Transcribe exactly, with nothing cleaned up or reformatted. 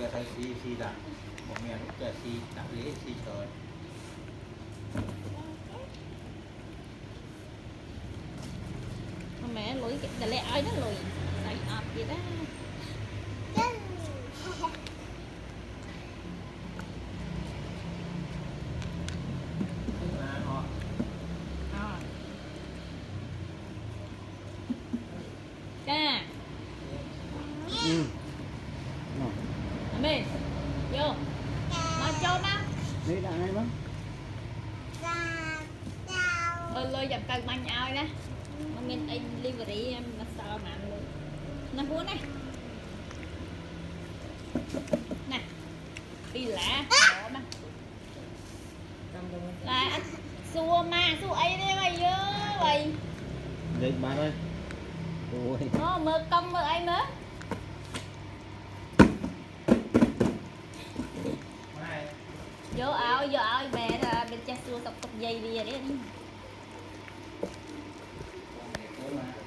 giờ thấy si si đặt một mẹ lúc giờ si đặt lấy si trời mẹ lùi cái lẹ ơi nó lùi đẩy ọp vậy đó. Ca ừ. Mình vô mà cho nó đi đã ngay mất ơi lôi dập cần mang nhau nè mà mình anh delivery em nó sao mà luôn nó muốn này nè đi lạ bỏ mà là anh xua ma xua ấy đi mày vô mày đi bạn ơi ôi nó mơ công mơ ai nữa vô áo vô áo mẹ là bên cha xua tập tập dây đi rồi đấy